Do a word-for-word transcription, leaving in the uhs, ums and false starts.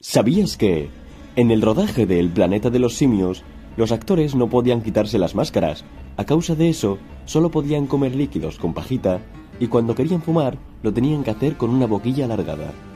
¿Sabías que, en el rodaje de El planeta de los simios, los actores no podían quitarse las máscaras? A causa de eso, solo podían comer líquidos con pajita y cuando querían fumar, lo tenían que hacer con una boquilla alargada.